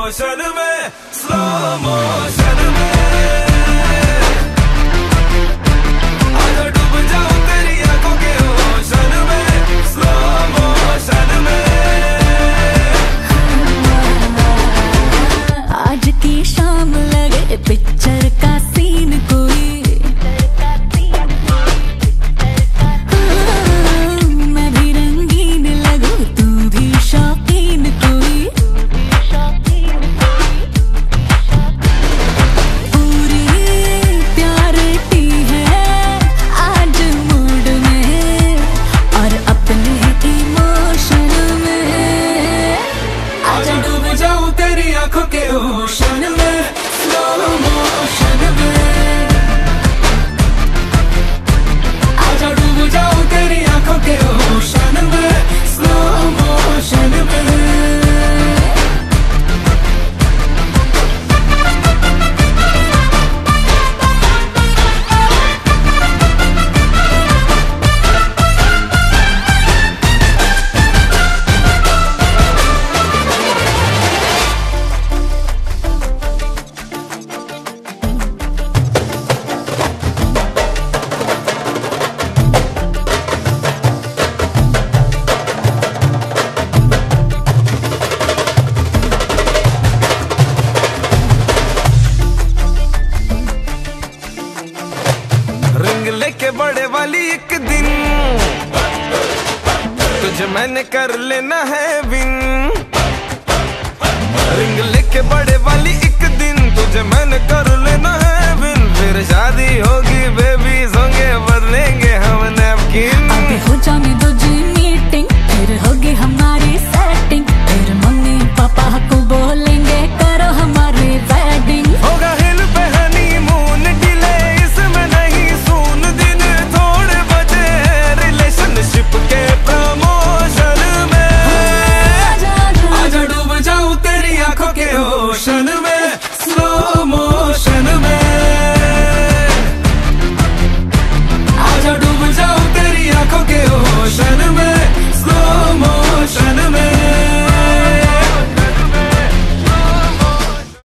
Motion में, slow motion में। आजा डूब जाऊं तेरी आंखों के ओशन में, स्लो मोशन में। आज की शाम लगे पिक्चर का सीन कोई, मैं भी रंगीन लगूं तू भी शौकीन कोई। पूरी प्यार की है आज मूड में और अपने इमोशन में। आजा डूब जाऊं तेरी आंखों के ओशन में, स्लो मोशन में। आजा डूब जाऊं तेरी आंखों के ओशन में, स्लो मोशन में। रिंग लेके बड़े वाली एक दिन तुझे मैंने कर लेना है विन। रिंग लेके बड़े वाली एक दिन तुझे मैंने कर लेना है विन। फिर शादी होगी बेबी होंगे बदलेंगे हम नैपकिन। अभी हो जाने